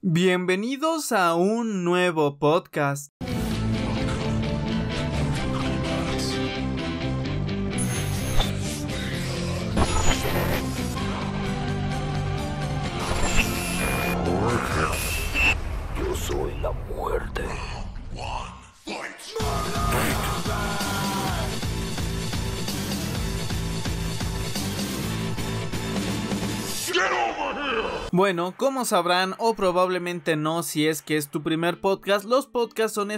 Bienvenidos a un nuevo podcast. Yo soy la muerte. Bueno, como sabrán o probablemente no si es que es tu primer podcast, los podcasts son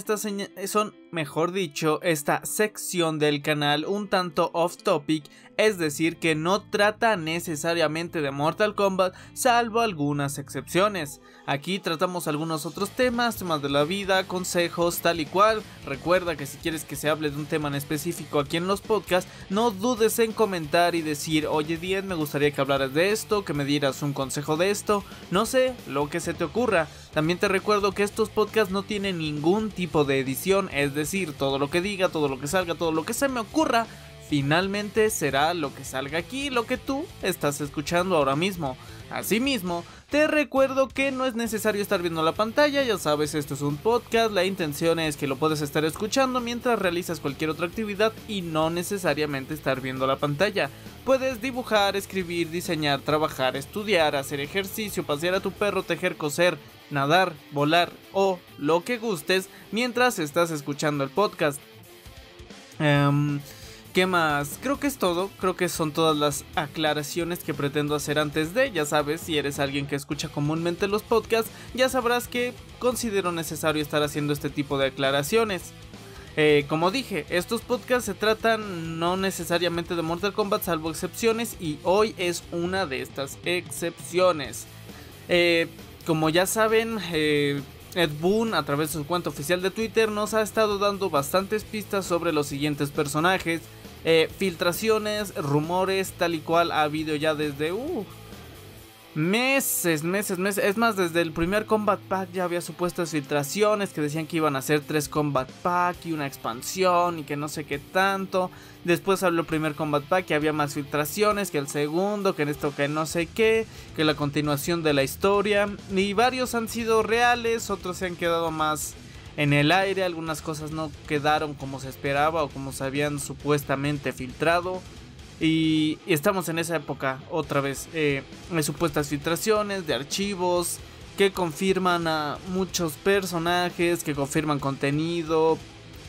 esta sección del canal un tanto off topic, es decir que no trata necesariamente de Mortal Kombat salvo algunas excepciones. Aquí tratamos algunos otros temas de la vida, consejos, tal y cual. Recuerda que si quieres que se hable de un tema en específico aquí en los podcasts, no dudes en comentar y decir: oye Diez, me gustaría que hablaras de esto, que me dieras un consejo de esto, no sé, lo que se te ocurra. También te recuerdo que estos podcasts no tienen ningún tipo de edición, es decir, todo lo que diga, todo lo que salga, todo lo que se me ocurra, finalmente será lo que salga aquí, lo que tú estás escuchando ahora mismo. Asimismo, te recuerdo que no es necesario estar viendo la pantalla, ya sabes, esto es un podcast, la intención es que lo puedas estar escuchando mientras realizas cualquier otra actividad y no necesariamente estar viendo la pantalla. Puedes dibujar, escribir, diseñar, trabajar, estudiar, hacer ejercicio, pasear a tu perro, tejer, coser, nadar, volar o lo que gustes mientras estás escuchando el podcast. ¿Qué más? Creo que es todo, creo que son todas las aclaraciones que pretendo hacer antes de, ya sabes, si eres alguien que escucha comúnmente los podcasts, ya sabrás que considero necesario estar haciendo este tipo de aclaraciones. Como dije, estos podcasts se tratan no necesariamente de Mortal Kombat salvo excepciones y hoy es una de estas excepciones. Como ya saben, Ed Boon a través de su cuenta oficial de Twitter nos ha estado dando bastantes pistas sobre los siguientes personajes. Filtraciones, rumores, tal y cual ha habido ya desde meses, es más, desde el primer Combat Pack ya había supuestas filtraciones que decían que iban a ser 3 Combat Pack y una expansión y que no sé qué tanto. Después habló el primer Combat Pack, que había más filtraciones, que el segundo, que en esto que no sé qué, que la continuación de la historia, y varios han sido reales, otros se han quedado más en el aire, algunas cosas no quedaron como se esperaba o como se habían supuestamente filtrado. Y estamos en esa época otra vez, hay supuestas filtraciones de archivos que confirman a muchos personajes, que confirman contenido.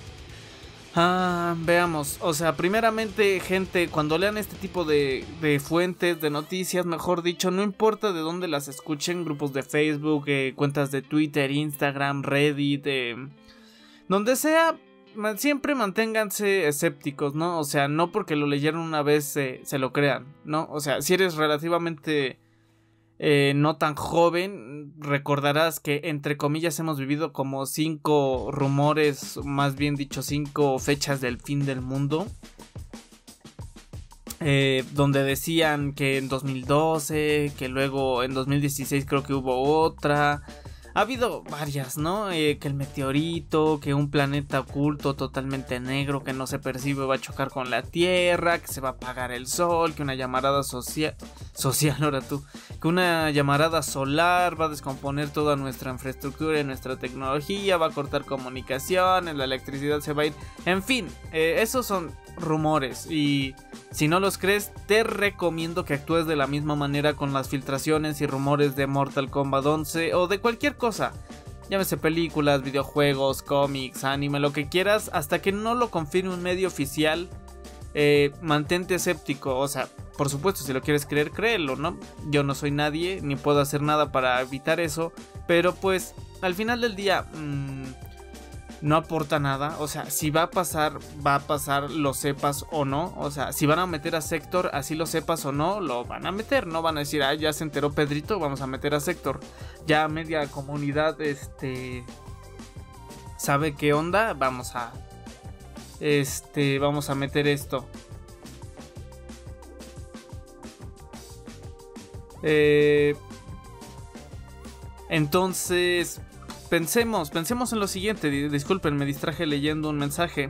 Veamos, o sea, primeramente, gente, cuando lean este tipo de fuentes, de noticias, mejor dicho, no importa de dónde las escuchen, grupos de Facebook, cuentas de Twitter, Instagram, Reddit, donde sea, siempre manténganse escépticos, ¿no? O sea, no porque lo leyeron una vez se lo crean, ¿no? O sea, si eres relativamente no tan joven, recordarás que entre comillas hemos vivido como 5 rumores, más bien dicho 5 fechas del fin del mundo, donde decían que en 2012, que luego en 2016 creo que hubo otra. Ha habido varias, ¿no? Que el meteorito, que un planeta oculto totalmente negro que no se percibe va a chocar con la Tierra, que se va a apagar el sol, que una llamarada que una llamarada solar va a descomponer toda nuestra infraestructura y nuestra tecnología, va a cortar comunicaciones, la electricidad se va a ir, en fin, esos son rumores y si no los crees, te recomiendo que actúes de la misma manera con las filtraciones y rumores de Mortal Kombat 11 o de cualquier cosa. Llámese películas, videojuegos, cómics, anime, lo que quieras, hasta que no lo confirme un medio oficial. Mantente escéptico, o sea, por supuesto, si lo quieres creer, créelo, ¿no? Yo no soy nadie, ni puedo hacer nada para evitar eso, pero pues, al final del día, no aporta nada. O sea, si va a pasar, lo sepas o no. O sea, si van a meter a Sector, así lo sepas o no, lo van a meter. No van a decir, ya se enteró Pedrito, vamos a meter a Sector. Ya media comunidad, sabe qué onda, vamos a meter esto. Entonces, pensemos en lo siguiente. Disculpen, me distraje leyendo un mensaje.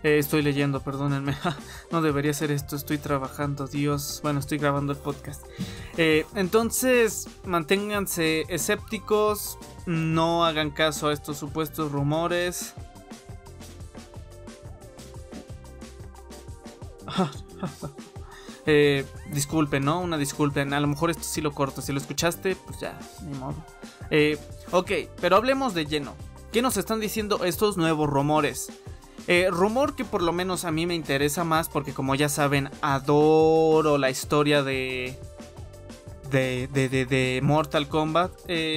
Estoy leyendo, perdónenme. No debería hacer esto, estoy trabajando, Dios. Bueno, estoy grabando el podcast. Entonces, manténganse escépticos. No hagan caso a estos supuestos rumores. Disculpen, ¿no? Una disculpen. A lo mejor esto sí lo corto. Si lo escuchaste, pues ya, ni modo. Ok, pero hablemos de lleno. ¿Qué nos están diciendo estos nuevos rumores? Rumor que por lo menos a mí me interesa más porque, como ya saben, adoro la historia de Mortal Kombat.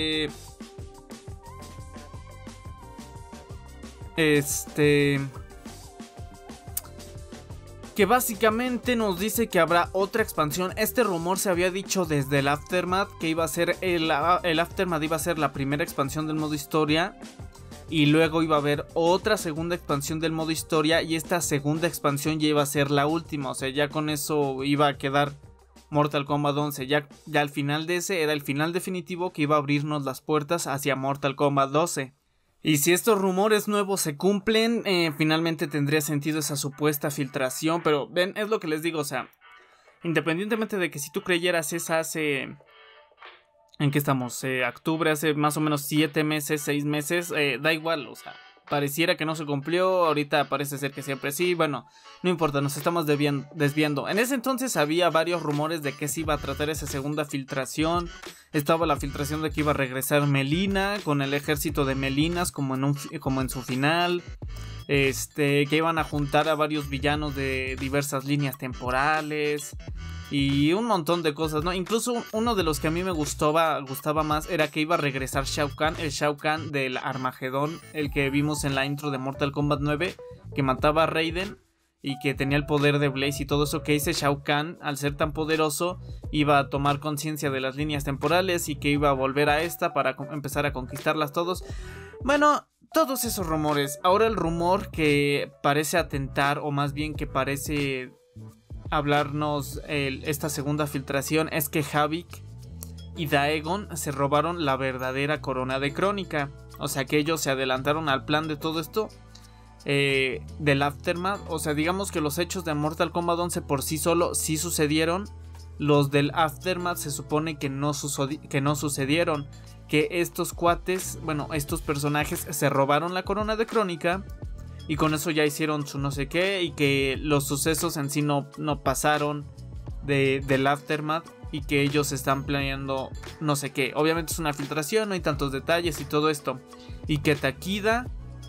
Que básicamente nos dice que habrá otra expansión. Este rumor se había dicho desde el Aftermath, que iba a ser el Aftermath iba a ser la primera expansión del modo historia. Y luego iba a haber otra segunda expansión del modo historia. Y esta segunda expansión ya iba a ser la última. O sea, ya con eso iba a quedar Mortal Kombat 11. Ya al final de ese era el final definitivo que iba a abrirnos las puertas hacia Mortal Kombat 12. Y si estos rumores nuevos se cumplen, finalmente tendría sentido esa supuesta filtración. Pero ven, es lo que les digo, o sea, independientemente de que si tú creyeras esa hace... ¿En qué estamos? Octubre, hace más o menos 7 meses, 6 meses, da igual, o sea, pareciera que no se cumplió, ahorita parece ser que siempre sí, bueno, no importa, nos estamos desviando. En ese entonces había varios rumores de que se iba a tratar esa segunda filtración. Estaba la filtración de que iba a regresar Melina con el ejército de Melinas como en su final. Que iban a juntar a varios villanos de diversas líneas temporales y un montón de cosas, ¿no? Incluso uno de los que a mí me gustaba más era que iba a regresar Shao Kahn, el Shao Kahn del Armagedón, el que vimos en la intro de Mortal Kombat 9, que mataba a Raiden y que tenía el poder de Blaze y todo eso, que ese Shao Kahn, al ser tan poderoso, iba a tomar conciencia de las líneas temporales y que iba a volver a esta para empezar a conquistarlas todos. Bueno, todos esos rumores. Ahora el rumor que parece atentar, o más bien que parece hablarnos esta segunda filtración, es que Havik y Daegon se robaron la verdadera corona de Crónica. O sea que ellos se adelantaron al plan de todo esto del Aftermath. O sea, digamos que los hechos de Mortal Kombat 11 por sí solo sí sucedieron. Los del Aftermath se supone que no sucedieron. Que estos cuates, bueno, estos personajes se robaron la corona de Crónica y con eso ya hicieron su no sé qué, y que los sucesos en sí no pasaron del Aftermath y que ellos están planeando no sé qué. Obviamente es una filtración, no hay tantos detalles y todo esto. Y que Takida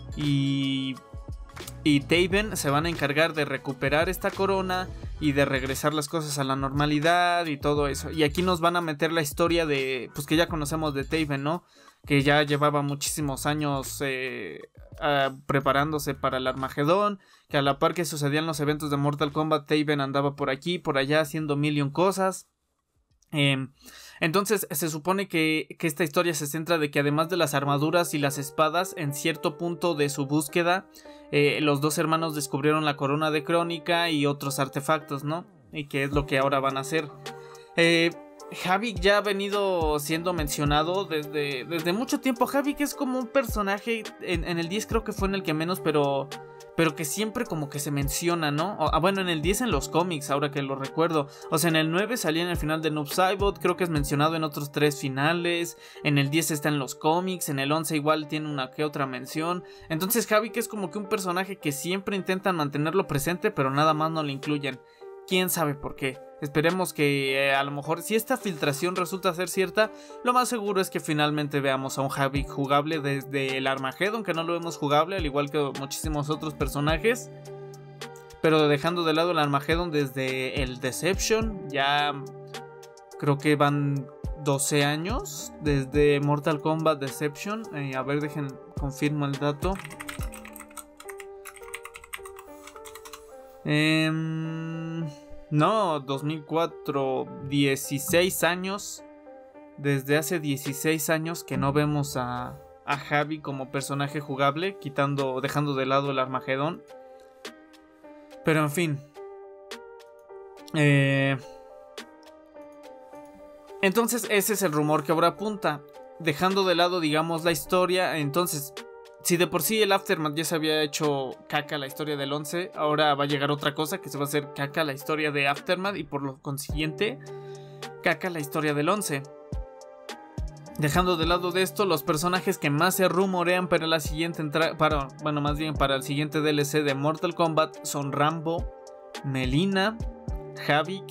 y Taven se van a encargar de recuperar esta corona y de regresar las cosas a la normalidad y todo eso. Y aquí nos van a meter la historia de, pues que ya conocemos de Taven, ¿no? Que ya llevaba muchísimos años preparándose para el Armagedón, que a la par que sucedían los eventos de Mortal Kombat, Taven andaba por aquí, por allá haciendo mil y un cosas. Entonces se supone que esta historia se centra de que además de las armaduras y las espadas, en cierto punto de su búsqueda, los dos hermanos descubrieron la corona de Crónica y otros artefactos, ¿no? Y que es lo que ahora van a hacer. Havik ya ha venido siendo mencionado desde mucho tiempo. Havik es como un personaje, en el 10 creo que fue en el que menos, pero que siempre como que se menciona, ¿no? Bueno, en el 10 en los cómics, ahora que lo recuerdo. O sea, en el 9 salía en el final de Noob Saibot, creo que es mencionado en otros 3 finales. En el 10 está en los cómics, en el 11 igual tiene una que otra mención. Entonces Havik es como que un personaje que siempre intentan mantenerlo presente, pero nada más no lo incluyen. ¿Quién sabe por qué? Esperemos que a lo mejor, si esta filtración resulta ser cierta, lo más seguro es que finalmente veamos a un Havik jugable desde el Armageddon, que no lo vemos jugable, al igual que muchísimos otros personajes. Pero dejando de lado el Armageddon, desde el Deception, ya creo que van 12 años desde Mortal Kombat Deception. A ver, confirmo el dato. No, 2004, 16 años. Desde hace 16 años que no vemos a Havik como personaje jugable, dejando de lado el Armagedón. Pero en fin. Entonces ese es el rumor que ahora apunta. Dejando de lado, digamos, la historia. Entonces, Si de por sí el Aftermath ya se había hecho caca la historia del 11, ahora va a llegar otra cosa que se va a hacer caca la historia de Aftermath y por lo consiguiente caca la historia del 11. Dejando de lado de esto, los personajes que más se rumorean para la siguiente para el siguiente DLC de Mortal Kombat son Rambo, Melina, Havik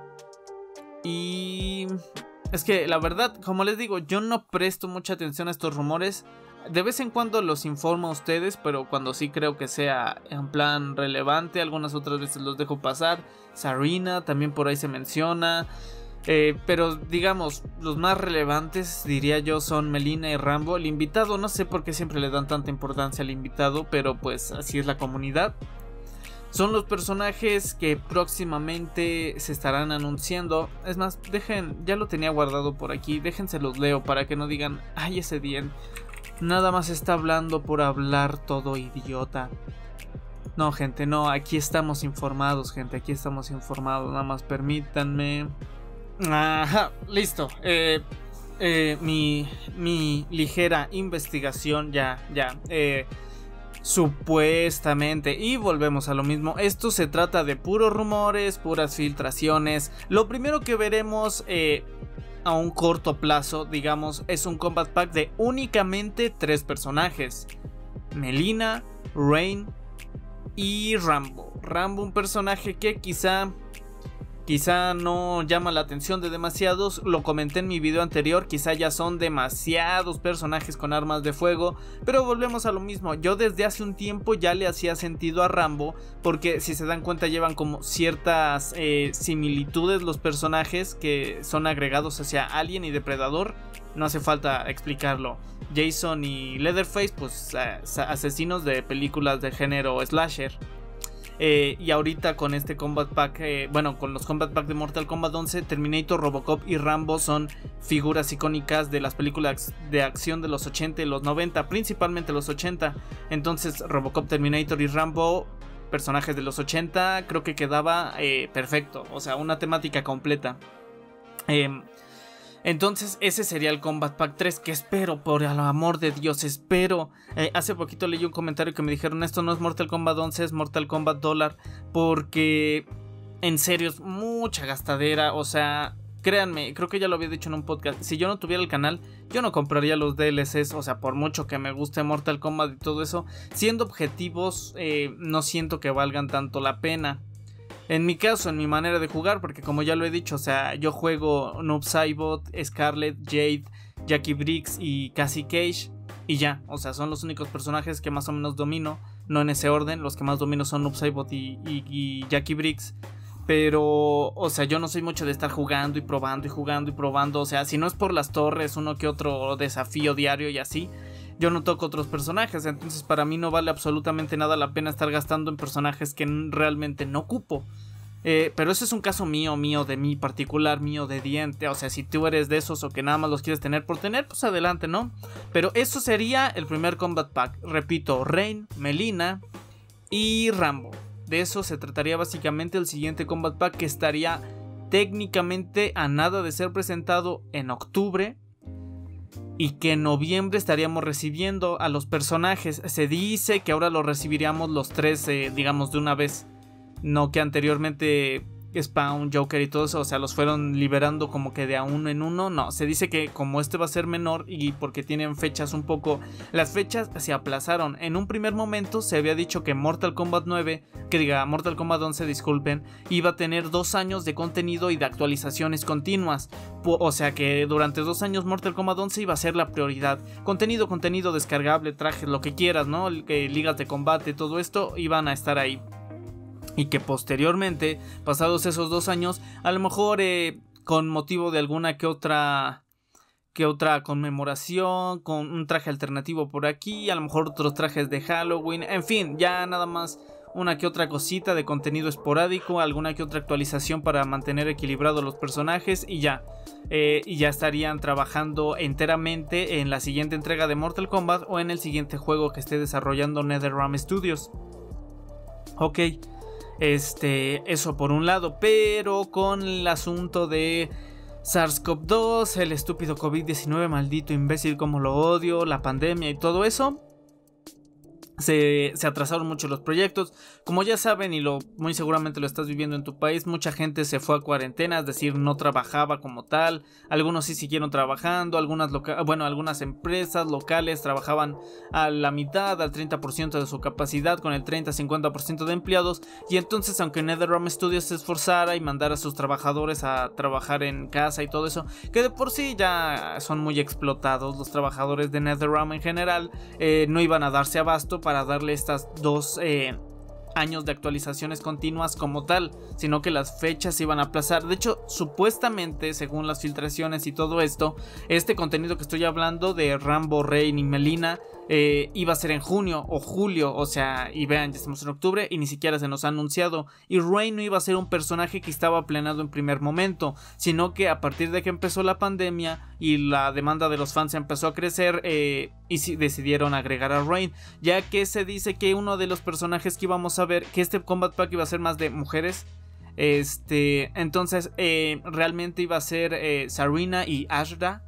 y... Es que la verdad, como les digo, yo no presto mucha atención a estos rumores. De vez en cuando los informo a ustedes, pero cuando sí creo que sea en plan relevante, algunas otras veces los dejo pasar. Sareena también por ahí se menciona. Pero digamos, los más relevantes diría yo son Melina y Rambo. El invitado, no sé por qué siempre le dan tanta importancia al invitado, pero pues así es la comunidad. Son los personajes que próximamente se estarán anunciando. Es más, ya lo tenía guardado por aquí, déjense los leo para que no digan, ay, ese Dien nada más está hablando por hablar, todo idiota. No, gente, no, aquí estamos informados, gente, aquí estamos informados, nada más permítanme. Ajá, listo. Mi ligera investigación ya. Supuestamente, y volvemos a lo mismo, esto se trata de puros rumores, puras filtraciones. Lo primero que veremos a un corto plazo, digamos, es un Combat Pack de únicamente 3 personajes: Melina, Rain y Rambo. Rambo, un personaje que quizá no llama la atención de demasiados. Lo comenté en mi video anterior, quizá ya son demasiados personajes con armas de fuego, pero volvemos a lo mismo. Yo desde hace un tiempo ya le hacía sentido a Rambo, porque si se dan cuenta llevan como ciertas similitudes los personajes que son agregados hacia Alien y Depredador. No hace falta explicarlo. Jason y Leatherface, pues asesinos de películas de género slasher. Y ahorita con este Combat Pack, con los Combat Pack de Mortal Kombat 11, Terminator, Robocop y Rambo son figuras icónicas de las películas de acción de los 80 y los 90, principalmente los 80. Entonces Robocop, Terminator y Rambo, personajes de los 80, creo que quedaba perfecto, o sea, una temática completa. Entonces ese sería el Combat Pack 3, que espero, por el amor de Dios, espero. Hace poquito leí un comentario que me dijeron, esto no es Mortal Kombat 11, es Mortal Kombat $, porque en serio es mucha gastadera. O sea, créanme, creo que ya lo había dicho en un podcast, si yo no tuviera el canal, yo no compraría los DLCs. O sea, por mucho que me guste Mortal Kombat y todo eso, siendo objetivos, no siento que valgan tanto la pena. En mi caso, en mi manera de jugar, porque como ya lo he dicho, o sea, yo juego Noob Saibot, Scarlet, Jade, Jackie Briggs y Cassie Cage, y ya, o sea, son los únicos personajes que más o menos domino, no en ese orden. Los que más domino son Noob Saibot y Jackie Briggs. Pero, o sea, yo no soy mucho de estar jugando y probando y jugando y probando. O sea, si no es por las torres, uno que otro desafío diario y así, yo no toco otros personajes. Entonces para mí no vale absolutamente nada la pena estar gastando en personajes que realmente no ocupo. Pero eso es un caso mío de mí particular, mío de diente. O sea, si tú eres de esos o que nada más los quieres tener por tener, pues adelante, ¿no? Pero eso sería el primer Combat Pack. Repito, Rain, Melina y Rambo. De eso se trataría básicamente el siguiente Combat Pack, que estaría técnicamente a nada de ser presentado en octubre. Y que en noviembre estaríamos recibiendo a los personajes. Se dice que ahora los recibiríamos los 3, digamos, de una vez. No que anteriormente Spawn, Joker y todo eso, o sea, los fueron liberando como que de a uno en uno. No, se dice que como este va a ser menor y porque tienen fechas un poco... Las fechas se aplazaron. En un primer momento se había dicho que Mortal Kombat 11, disculpen, iba a tener 2 años de contenido y de actualizaciones continuas. O sea que durante 2 años Mortal Kombat 11 iba a ser la prioridad. Contenido descargable, trajes, lo que quieras, ¿no? Ligas de combate, todo esto iban a estar ahí. Y que posteriormente, pasados esos 2 años, a lo mejor con motivo de alguna que otra conmemoración, con un traje alternativo por aquí, a lo mejor otros trajes de Halloween, en fin, ya nada más una que otra cosita de contenido esporádico, alguna que otra actualización para mantener equilibrados los personajes y ya estarían trabajando enteramente en la siguiente entrega de Mortal Kombat o en el siguiente juego que esté desarrollando NetherRealm Studios. Ok. Eso por un lado, pero con el asunto de SARS-CoV-2, el estúpido COVID-19, maldito imbécil como lo odio, la pandemia y todo eso, se atrasaron mucho los proyectos. Como ya saben, y muy seguramente lo estás viviendo en tu país, mucha gente se fue a cuarentena, es decir, no trabajaba como tal. Algunos sí siguieron trabajando, algunas empresas locales trabajaban a la mitad, al 30% de su capacidad, con el 30-50% de empleados. Y entonces, aunque NetherRealm Studios se esforzara y mandara a sus trabajadores a trabajar en casa y todo eso, que de por sí ya son muy explotados los trabajadores de NetherRealm en general, no iban a darse abasto para darle estas 2 años de actualizaciones continuas como tal, sino que las fechas se iban a aplazar. De hecho, supuestamente, según las filtraciones y todo esto, este contenido que estoy hablando de Rambo, Rain y Melina iba a ser en junio o julio, o sea, y vean, ya estamos en octubre y ni siquiera se nos ha anunciado. Y Rain no iba a ser un personaje que estaba planeado en primer momento, sino que a partir de que empezó la pandemia y la demanda de los fans empezó a crecer, y decidieron agregar a Rain, ya que se dice que uno de los personajes que íbamos a ver, que este Combat Pack iba a ser más de mujeres. Entonces realmente iba a ser Sareena y Ashra,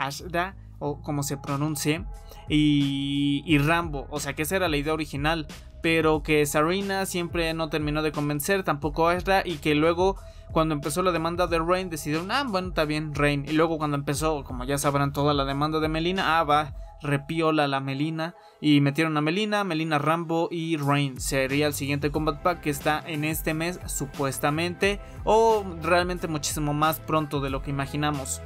o como se pronuncie, y Rambo, o sea que esa era la idea original, pero que Sareena siempre no terminó de convencer, tampoco Ashra, y que luego cuando empezó la demanda de Rain decidieron, bueno, está bien, Rain, y luego cuando empezó, como ya sabrán, toda la demanda de Melina, va, repiola la Melina, y metieron a Melina, Rambo y Rain. Sería el siguiente Combat Pack que está en este mes, supuestamente, o realmente muchísimo más pronto de lo que imaginamos.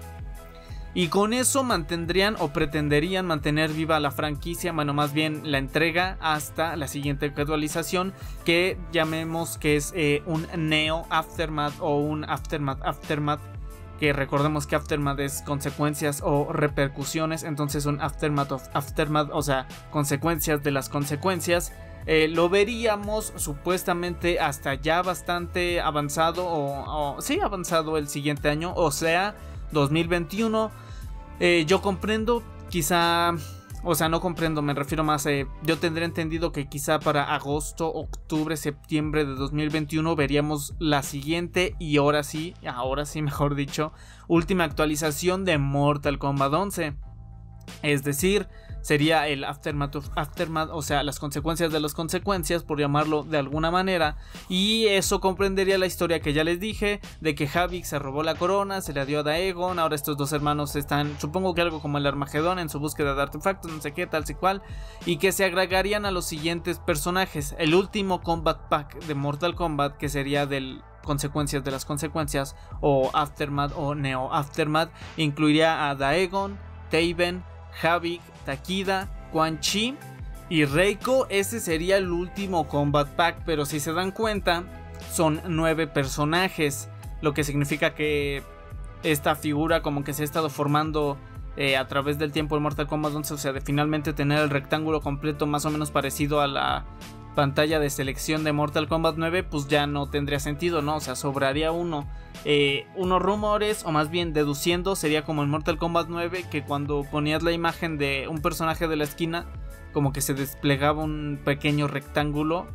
Y con eso mantendrían o pretenderían mantener viva la franquicia, bueno, más bien la entrega hasta la siguiente actualización, que llamemos que es un Neo Aftermath o un Aftermath, que recordemos que Aftermath es consecuencias o repercusiones, entonces un Aftermath of Aftermath, o sea, consecuencias de las consecuencias. Lo veríamos supuestamente hasta ya bastante avanzado, sí, avanzado el siguiente año, o sea, 2021. Yo comprendo, quizá, o sea, no comprendo, me refiero más, yo tendré entendido que quizá para agosto, octubre, septiembre de 2021 veríamos la siguiente y ahora sí, mejor dicho, última actualización de Mortal Kombat 11. Es decir, sería el Aftermath of Aftermath, o sea, las consecuencias de las consecuencias, por llamarlo de alguna manera. Y eso comprendería la historia que ya les dije, de que Havik se robó la corona, se la dio a Daegon, ahora estos dos hermanos están, supongo que algo como el Armagedón, en su búsqueda de artefactos, no sé qué, tal y cual, y que se agregarían a los siguientes personajes. El último Combat Pack de Mortal Kombat, que sería del consecuencias de las consecuencias, o Aftermath o Neo Aftermath, incluiría a Daegon, Taven, Havik, Takida, Quan Chi y Reiko. Ese sería el último Combat Pack, pero si se dan cuenta son 9 personajes, lo que significa que esta figura como que se ha estado formando a través del tiempo en Mortal Kombat 11, o sea, de finalmente tener el rectángulo completo más o menos parecido a la pantalla de selección de Mortal Kombat 9, pues ya no tendría sentido, ¿no? O sea, sobraría uno. Unos rumores, o más bien deduciendo, sería como en Mortal Kombat 9, que cuando ponías la imagen de un personaje de la esquina, como que se desplegaba un pequeño rectángulo,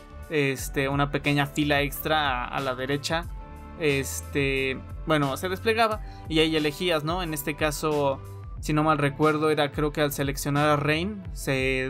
una pequeña fila extra a la derecha, bueno, se desplegaba y ahí elegías, ¿no? En este caso, si no mal recuerdo, era, creo que al seleccionar a Rain se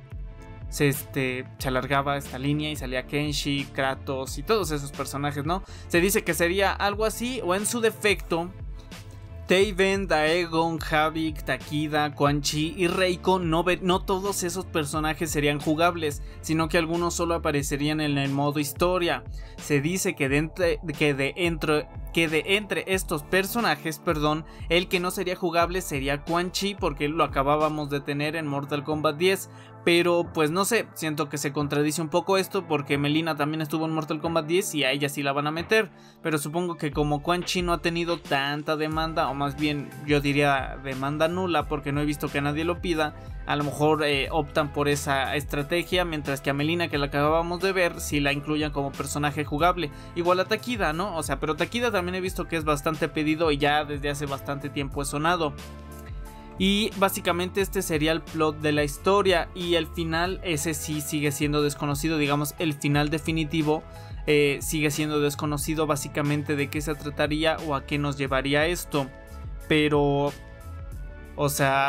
alargaba esta línea y salía Kenshi, Kratos y todos esos personajes, ¿no? Se dice que sería algo así, o en su defecto, Taven, Daegon, Havik, Takida, Quan Chi y Reiko, no todos esos personajes serían jugables, sino que algunos solo aparecerían en el modo historia. Se dice que de entre estos personajes, el que no sería jugable sería Quan Chi, porque lo acabábamos de tener en Mortal Kombat 10. Pero pues no sé, siento que se contradice un poco esto, porque Melina también estuvo en Mortal Kombat 10 y a ella sí la van a meter. Pero supongo que como Quan Chi no ha tenido tanta demanda, o más bien yo diría demanda nula, porque no he visto que nadie lo pida, a lo mejor optan por esa estrategia, mientras que a Melina, que la acabábamos de ver, sí la incluyan como personaje jugable. Igual a Takida, ¿no? O sea, pero Takida también he visto que es bastante pedido y ya desde hace bastante tiempo es sonado. Y básicamente este sería el plot de la historia, y el final, ese sí sigue siendo desconocido, digamos el final definitivo sigue siendo desconocido, básicamente de qué se trataría o a qué nos llevaría esto. Pero, o sea,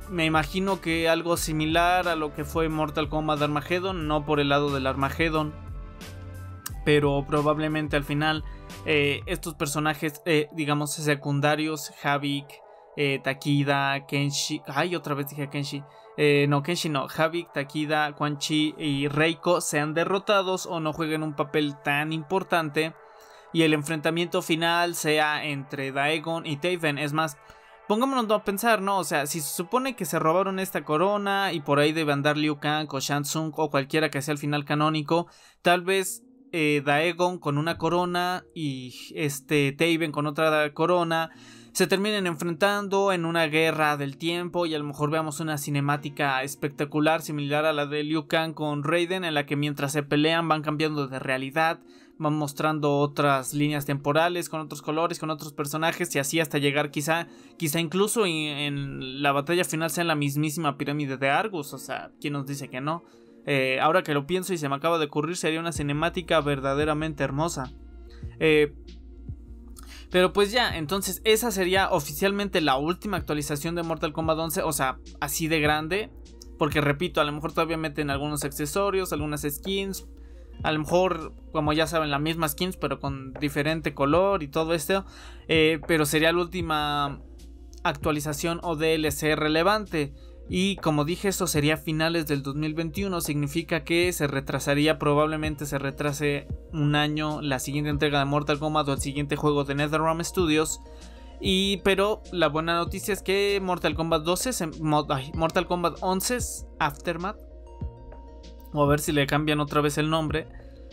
Me imagino que algo similar a lo que fue Mortal Kombat Armageddon, no por el lado del Armageddon, pero probablemente al final estos personajes, digamos, secundarios, Havik, Takida, Kenshi, ay, otra vez dije Kenshi, no, Kenshi no, Havik, Takida, Quan Chi y Reiko sean derrotados o no jueguen un papel tan importante y el enfrentamiento final sea entre Daegon y Taven. Es más, pongámonos a pensar, ¿no? O sea, si se supone que se robaron esta corona y por ahí debe andar Liu Kang o Shang Tsung o cualquiera que sea el final canónico, tal vez Daegon con una corona y Taven con otra corona se terminen enfrentando en una guerra del tiempo y a lo mejor veamos una cinemática espectacular similar a la de Liu Kang con Raiden, en la que mientras se pelean van cambiando de realidad, van mostrando otras líneas temporales con otros colores, con otros personajes y así hasta llegar quizá incluso en la batalla final sea en la mismísima pirámide de Argus. O sea, ¿quién nos dice que no? Ahora que lo pienso y se me acaba de ocurrir, sería una cinemática verdaderamente hermosa. Pero pues ya, entonces esa sería oficialmente la última actualización de Mortal Kombat 11, o sea, así de grande. Porque repito, a lo mejor todavía meten algunos accesorios, algunas skins, a lo mejor, como ya saben, la misma skins pero con diferente color y todo esto. Pero sería la última actualización o DLC relevante. Y como dije, esto sería a finales del 2021, significa que se retrasaría, probablemente se retrase un año la siguiente entrega de Mortal Kombat o el siguiente juego de NetherRealm Studios. Pero la buena noticia es que Mortal Kombat 11 Aftermath, o a ver si le cambian otra vez el nombre,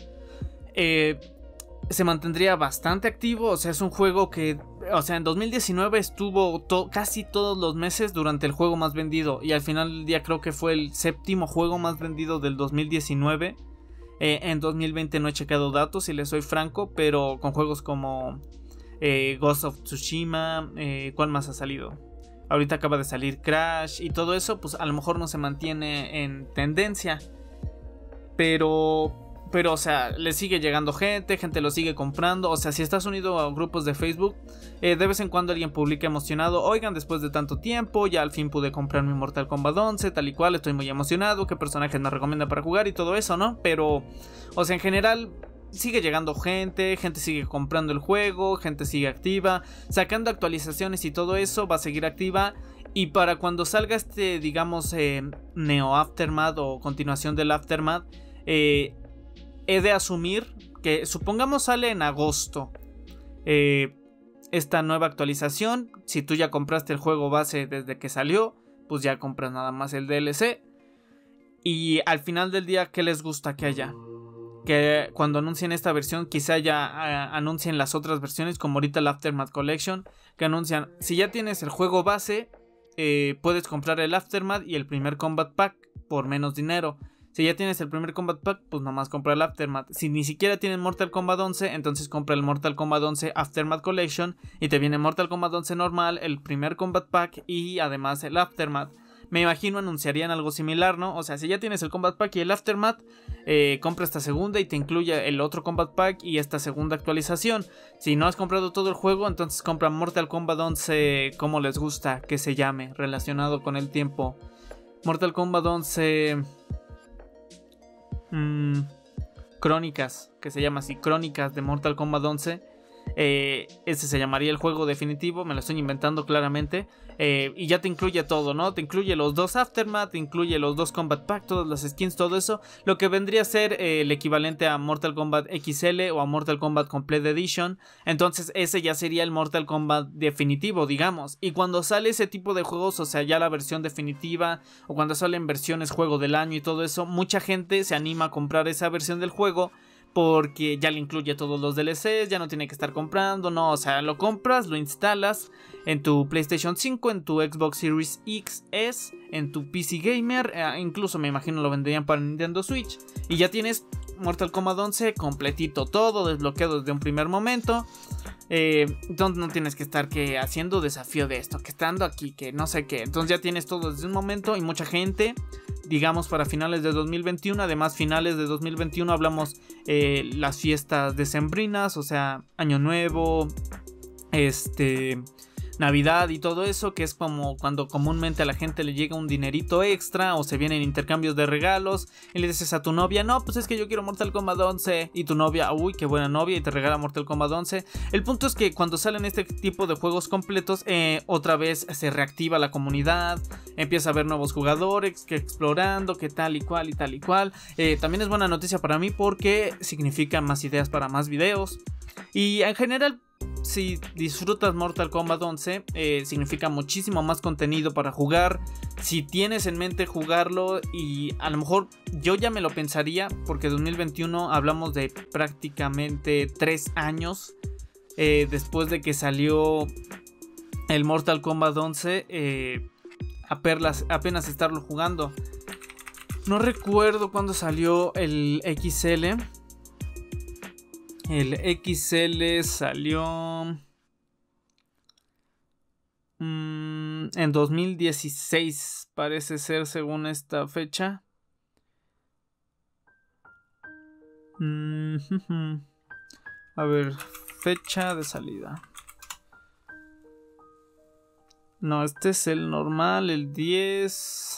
se mantendría bastante activo. O sea, es un juego que, o sea, en 2019 estuvo casi todos los meses durante el juego más vendido, y al final del día creo que fue el séptimo juego más vendido del 2019. En 2020 no he checado datos, si les soy franco, pero con juegos como Ghost of Tsushima, ¿cuál más ha salido? Ahorita acaba de salir Crash y todo eso, pues a lo mejor no se mantiene en tendencia, pero o sea, le sigue llegando gente lo sigue comprando. O sea, si estás unido a grupos de Facebook, de vez en cuando alguien publica emocionado: oigan, después de tanto tiempo, ya al fin pude comprar mi Mortal Kombat 11, tal y cual, estoy muy emocionado, qué personajes me recomienda para jugar y todo eso, ¿no? Pero, o sea, en general sigue llegando gente sigue comprando el juego, gente sigue activa, sacando actualizaciones y todo eso, va a seguir activa. Y para cuando salga digamos, Neo Aftermath o continuación del Aftermath, he de asumir que, supongamos, sale en agosto esta nueva actualización. Si tú ya compraste el juego base desde que salió, pues ya compras nada más el DLC. Y al final del día, ¿qué les gusta que haya? Que cuando anuncien esta versión, quizá ya anuncien las otras versiones, como ahorita el Aftermath Collection, que anuncian: si ya tienes el juego base, puedes comprar el Aftermath y el primer Combat Pack por menos dinero. Si ya tienes el primer Combat Pack, pues nomás compra el Aftermath. Si ni siquiera tienes Mortal Kombat 11, entonces compra el Mortal Kombat 11 Aftermath Collection y te viene Mortal Kombat 11 normal, el primer Combat Pack y además el Aftermath. Me imagino anunciarían algo similar, ¿no? O sea, si ya tienes el Combat Pack y el Aftermath, compra esta segunda y te incluye el otro Combat Pack y esta segunda actualización. Si no has comprado todo el juego, entonces compra Mortal Kombat 11, como les gusta que se llame, relacionado con el tiempo. Mortal Kombat 11... Crónicas, que se llama así, Crónicas de Mortal Kombat 11. Ese se llamaría el juego definitivo, me lo estoy inventando claramente. Y ya te incluye todo, ¿no? Te incluye los dos Aftermath, te incluye los dos Combat Pack, todas las skins, todo eso. Lo que vendría a ser el equivalente a Mortal Kombat XL o a Mortal Kombat Complete Edition. Entonces ese ya sería el Mortal Kombat definitivo, digamos. Y cuando sale ese tipo de juegos, o sea, ya la versión definitiva, o cuando salen versiones juego del año y todo eso, mucha gente se anima a comprar esa versión del juego, porque ya le incluye todos los DLCs, ya no tiene que estar comprando, no, o sea, lo compras, lo instalas en tu PlayStation 5, en tu Xbox Series XS, en tu PC Gamer, incluso me imagino lo venderían para Nintendo Switch, y ya tienes Mortal Kombat 11 completito, todo desbloqueado desde un primer momento. Entonces no tienes que estar haciendo desafío de esto, que estando aquí, que no sé qué. Entonces ya tienes todo desde un momento. Y mucha gente, digamos, para finales de 2021, además finales de 2021 hablamos las fiestas decembrinas, o sea, Año Nuevo, Navidad y todo eso, que es como cuando comúnmente a la gente le llega un dinerito extra o se vienen intercambios de regalos y le dices a tu novia, no, pues es que yo quiero Mortal Kombat 11, y tu novia, uy, qué buena novia, y te regala Mortal Kombat 11. El punto es que cuando salen este tipo de juegos completos, otra vez se reactiva la comunidad, empieza a haber nuevos jugadores que explorando, que tal y cual y tal y cual. También es buena noticia para mí porque significa más ideas para más videos, y en general, si disfrutas Mortal Kombat 11, significa muchísimo más contenido para jugar. Si tienes en mente jugarlo, y a lo mejor yo ya me lo pensaría, porque 2021 hablamos de prácticamente 3 años después de que salió el Mortal Kombat 11, apenas estarlo jugando. No recuerdo cuándo salió el XL. El XL salió en 2016, parece ser, según esta fecha. A ver, fecha de salida. No, este es el normal, el 10.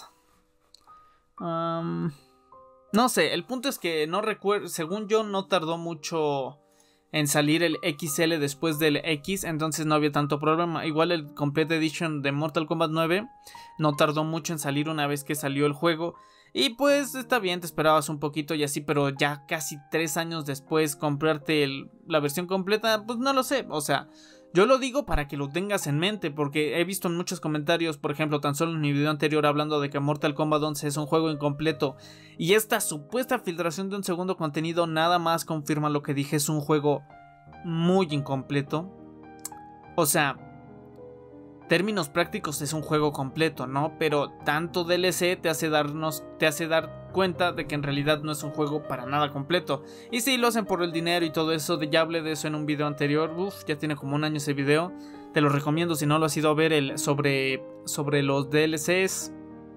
No sé, el punto es que no recuerdo, según yo no tardó mucho en salir el XL después del X, entonces no había tanto problema. Igual el Complete Edition de Mortal Kombat 9 no tardó mucho en salir una vez que salió el juego. Y pues está bien, te esperabas un poquito y así, pero ya casi 3 años después comprarte la versión completa, pues no lo sé, o sea... Yo lo digo para que lo tengas en mente, porque he visto en muchos comentarios, por ejemplo, tan solo en mi video anterior hablando de que Mortal Kombat 11 es un juego incompleto, y esta supuesta filtración de un segundo contenido nada más confirma lo que dije, es un juego muy incompleto. O sea, términos prácticos es un juego completo, ¿no? Pero tanto DLC te hace dar cuenta de que en realidad no es un juego para nada completo. Y sí, lo hacen por el dinero y todo eso. Ya hablé de eso en un video anterior. Ya tiene como un año ese video. Te lo recomiendo si no lo has ido a ver, sobre los DLCs.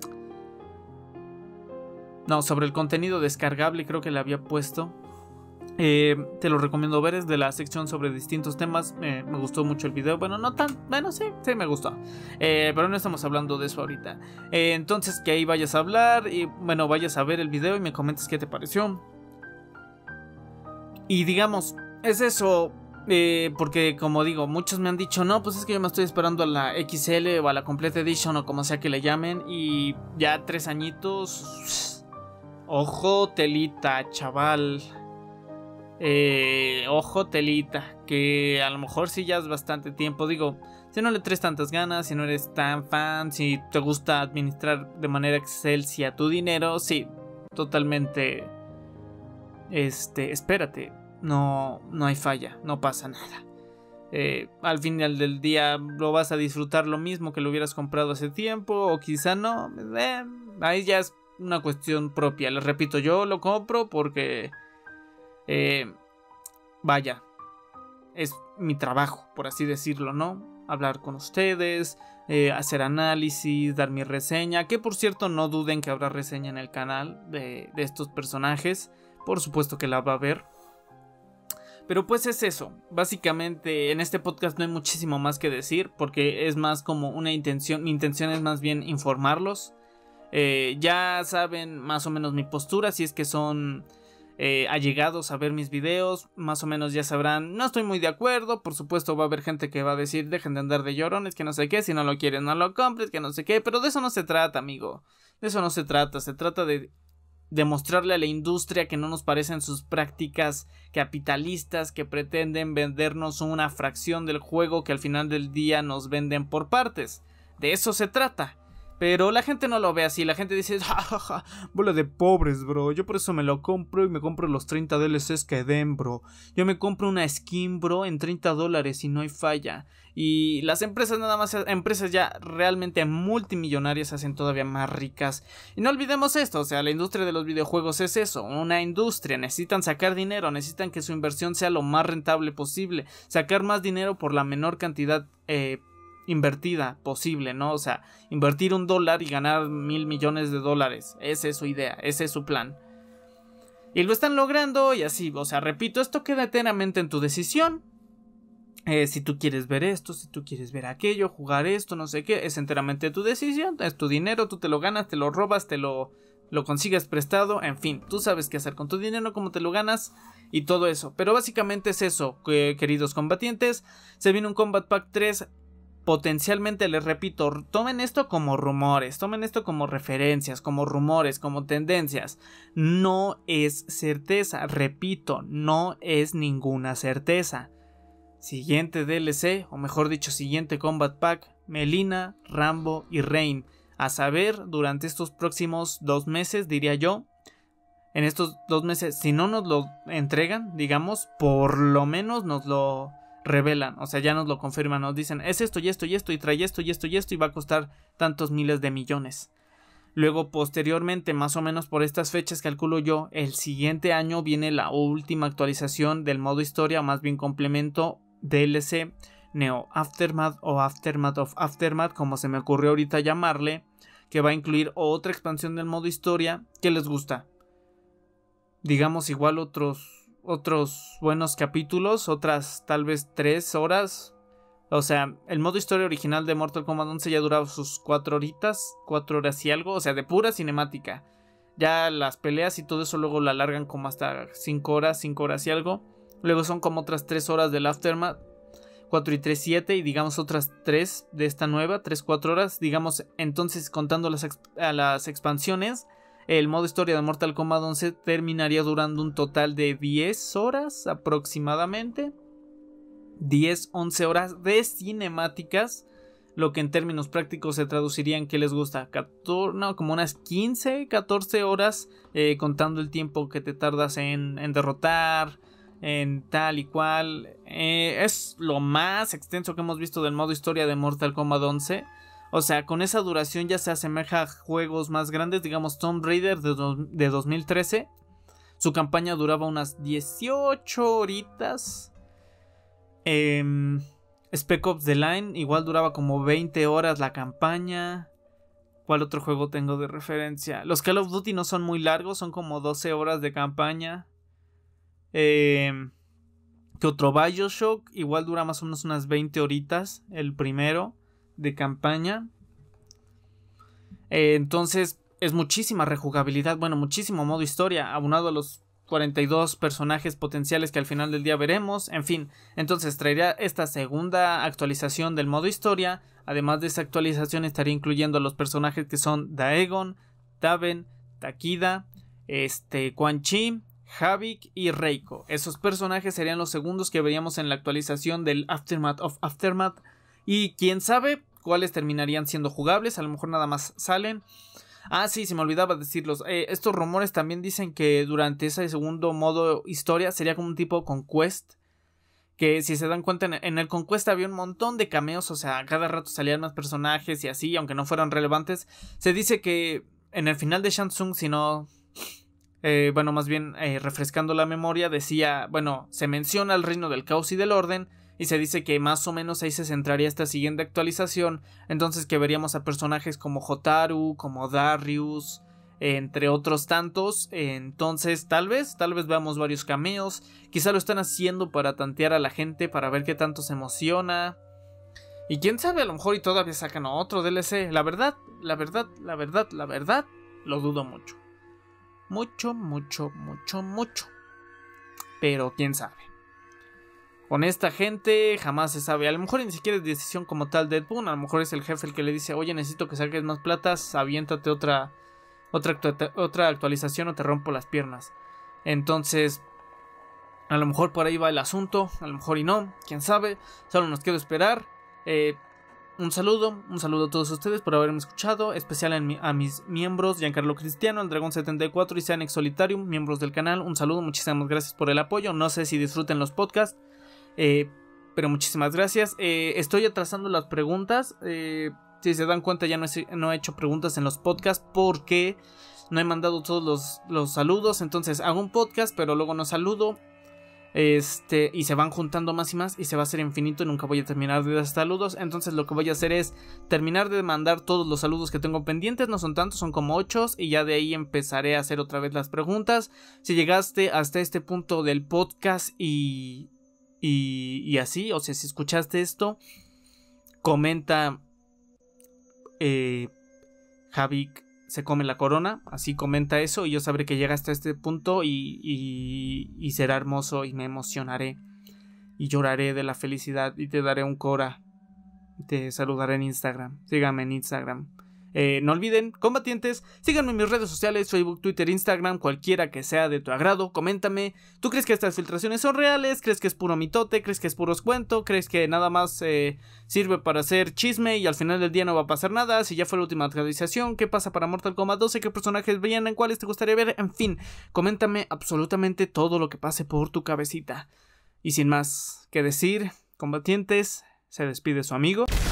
No, sobre el contenido descargable, creo que le había puesto. Te lo recomiendo ver, es de la sección sobre distintos temas. Me gustó mucho el video. Bueno, no tan... Bueno, sí me gustó. Pero no estamos hablando de eso ahorita. Entonces que ahí vayas a hablar y bueno, vayas a ver el video y me comentes qué te pareció. Y digamos, es eso. Porque como digo, muchos me han dicho, no, pues es que yo me estoy esperando a la XL o a la Complete Edition o como sea que le llamen. Y ya 3 añitos. Ojo, telita, chaval. Ojo, telita, que a lo mejor sí ya es bastante tiempo. Digo, si no le traes tantas ganas, si no eres tan fan, si te gusta administrar de manera excelsa tu dinero, sí, totalmente. Espérate, no hay falla, no pasa nada. Al final del día lo vas a disfrutar lo mismo que lo hubieras comprado hace tiempo, o quizá no. Ahí ya es una cuestión propia. Les repito, yo lo compro porque vaya, es mi trabajo, por así decirlo, ¿no? Hablar con ustedes, hacer análisis, dar mi reseña, que por cierto no duden que habrá reseña en el canal de estos personajes, por supuesto que la va a haber. Pero pues es eso, básicamente en este podcast no hay muchísimo más que decir, porque es más como una intención, mi intención es más bien informarlos. Ya saben más o menos mi postura, si es que son allegados a ver mis videos, más o menos ya sabrán, no estoy muy de acuerdo, por supuesto va a haber gente que va a decir, dejen de andar de llorones, que no sé qué, si no lo quieres no lo compres, que no sé qué, pero de eso no se trata, amigo, de eso no se trata de demostrarle a la industria que no nos parecen sus prácticas capitalistas que pretenden vendernos una fracción del juego que al final del día nos venden por partes, de eso se trata. Pero la gente no lo ve así, la gente dice, jajaja, bola de pobres, bro, yo por eso me lo compro y me compro los 30 DLCs que den, bro. Yo me compro una skin, bro, en $30 y no hay falla. Y las empresas nada más, empresas ya realmente multimillonarias, se hacen todavía más ricas. Y no olvidemos esto, o sea, la industria de los videojuegos es eso, una industria, necesitan sacar dinero, necesitan que su inversión sea lo más rentable posible, sacar más dinero por la menor cantidad invertida posible, ¿no? O sea, invertir $1 y ganar $1,000 millones. Esa es su idea, ese es su plan. Y lo están logrando y así, o sea, repito, esto queda enteramente en tu decisión. Si tú quieres ver esto, si tú quieres ver aquello, jugar esto, no sé qué, es enteramente tu decisión, es tu dinero, tú te lo ganas, te lo robas, lo consigues prestado, en fin, tú sabes qué hacer con tu dinero, cómo te lo ganas y todo eso. Pero básicamente es eso, queridos combatientes. Se viene un Combat Pack 3. Potencialmente, les repito, tomen esto como rumores, tomen esto como referencias, como rumores, como tendencias. No es certeza, repito, no es ninguna certeza. Siguiente DLC, o mejor dicho, siguiente Combat Pack, Melina, Rambo y Rain. A saber, durante estos próximos 2 meses, diría yo. En estos 2 meses, si no nos lo entregan, digamos, por lo menos nos lo revelan. O sea, ya nos lo confirman, nos dicen, es esto y esto y esto, y trae esto y esto y esto, y va a costar tantos miles de millones. Luego, posteriormente, más o menos por estas fechas, calculo yo, el siguiente año viene la última actualización del modo historia, o más bien complemento DLC, Neo Aftermath o Aftermath of Aftermath, como se me ocurrió ahorita llamarle, que va a incluir otra expansión del modo historia. ¿Qué les gusta? Digamos igual otros buenos capítulos, otras tal vez 3 horas. O sea, el modo historia original de Mortal Kombat 11 ya duraba sus 4 horitas, 4 horas y algo, o sea, de pura cinemática. Ya las peleas y todo eso luego la alargan como hasta 5 horas y algo. Luego son como otras 3 horas del Aftermath, 4 y 3, 7, y digamos otras 3 de esta nueva, 3, 4 horas, digamos. Entonces, contando las expansiones, el modo historia de Mortal Kombat 11 terminaría durando un total de 10 horas aproximadamente. 10, 11 horas de cinemáticas, lo que en términos prácticos se traduciría en que les gusta como unas 15, 14 horas, contando el tiempo que te tardas en derrotar, en tal y cual. Es lo más extenso que hemos visto del modo historia de Mortal Kombat 11. O sea, con esa duración ya se asemeja a juegos más grandes, digamos Tomb Raider de 2013. Su campaña duraba unas 18 horitas. Spec Ops The Line igual duraba como 20 horas la campaña. ¿Cuál otro juego tengo de referencia? Los Call of Duty no son muy largos, son como 12 horas de campaña. ¿Qué otro? BioShock igual dura más o menos unas 20 horitas, el primero de campaña. Entonces es muchísima rejugabilidad, bueno, muchísimo modo historia, abonado a los 42 personajes potenciales que al final del día veremos. En fin, entonces traería esta segunda actualización del modo historia. Además de esa actualización estaría incluyendo a los personajes que son Daegon, Taven, Takida, Quan Chi, Havik y Reiko. Esos personajes serían los segundos que veríamos en la actualización del Aftermath of Aftermath. Y quién sabe cuáles terminarían siendo jugables. A lo mejor nada más salen. Ah, sí, se me olvidaba decirlos. Estos rumores también dicen que durante ese segundo modo historia sería como un tipo Conquest. Que si se dan cuenta, en el Conquest había un montón de cameos. O sea, cada rato salían más personajes y así, aunque no fueran relevantes. Se dice que en el final de Shang Tsung, si no... bueno, más bien refrescando la memoria, decía... Bueno, se menciona el reino del caos y del orden... Y se dice que más o menos ahí se centraría esta siguiente actualización. Entonces que veríamos a personajes como Hotaru, como Darius, entre otros tantos. Entonces tal vez veamos varios cameos. Quizá lo están haciendo para tantear a la gente, para ver qué tanto se emociona. Y quién sabe, a lo mejor y todavía sacan otro DLC. La verdad, lo dudo mucho. Mucho. Pero quién sabe. Con esta gente jamás se sabe. A lo mejor ni siquiera es decisión como tal Deadpool. A lo mejor es el jefe el que le dice: oye, necesito que saques más platas, aviéntate otra actualización o te rompo las piernas. Entonces, a lo mejor por ahí va el asunto. A lo mejor y no, quién sabe. Solo nos queda esperar. Un saludo a todos ustedes por haberme escuchado. Especial a mis miembros: Giancarlo Cristiano, el Dragón 74 y Seanex Solitarium, miembros del canal. Un saludo, muchísimas gracias por el apoyo. No sé si disfruten los podcasts. Pero muchísimas gracias. Estoy atrasando las preguntas. Si se dan cuenta, ya no he hecho preguntas en los podcasts porque no he mandado todos los saludos. Entonces hago un podcast, pero luego no saludo. Y se van juntando más y más y se va a hacer infinito y nunca voy a terminar de dar saludos. Entonces lo que voy a hacer es terminar de mandar todos los saludos que tengo pendientes. No son tantos, son como 8, y ya de ahí empezaré a hacer otra vez las preguntas. Si llegaste hasta este punto del podcast y Y así, o sea, si escuchaste esto, comenta Javik se come la corona, así comenta eso y yo sabré que llega hasta este punto y será hermoso y me emocionaré y lloraré de la felicidad y te daré un cora, te saludaré en Instagram, síganme en Instagram. No olviden, combatientes, síganme en mis redes sociales, Facebook, Twitter, Instagram, cualquiera que sea de tu agrado, coméntame. ¿Tú crees que estas filtraciones son reales? ¿Crees que es puro mitote? ¿Crees que es puro cuento? ¿Crees que nada más sirve para hacer chisme y al final del día no va a pasar nada? Si ya fue la última actualización, ¿qué pasa para Mortal Kombat 12? ¿Qué personajes vienen? ¿Cuáles te gustaría ver? En fin, coméntame absolutamente todo lo que pase por tu cabecita. Y sin más que decir, combatientes, se despide su amigo